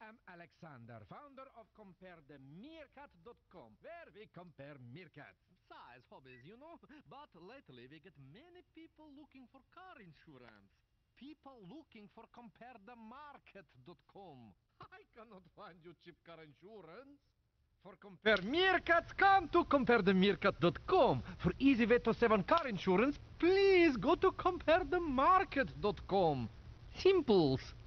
am Alexander, founder of CompareTheMeerkat.com, where we compare meerkats. Size hobbies, you know. But lately we get many people looking for car insurance. People looking for CompareTheMarket.com. I cannot find you cheap car insurance. For compare meerkats, come to CompareTheMeerkat.com. For easy way to save on car insurance, please go to CompareTheMarket.com. Simples.